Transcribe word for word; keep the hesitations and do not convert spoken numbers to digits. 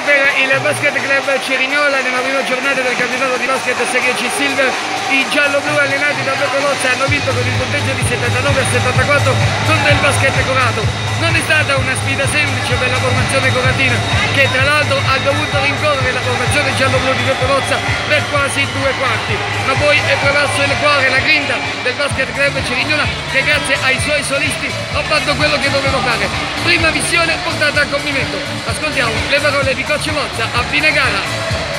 per il Basket Club Cerignola nella prima giornata del campionato di basket Serie C Silver. I giallo-blu allenati da Peppe Lozza hanno vinto con il punteggio di settantanove a settantaquattro contro il Basket Corato. Non è stata una sfida semplice per la formazione coratina, che tra l'altro ha dovuto rincorrere la formazione giallo-blu di Peppe Lozza per quasi due quarti, ma poi è prevalso il cuore, la grinta del Basket Club Cerignola, che grazie ai suoi solisti ha fatto quello che doveva fare. Prima missione portata a compimento. Ascoltiamo le parole di coach Lozza a fine gara.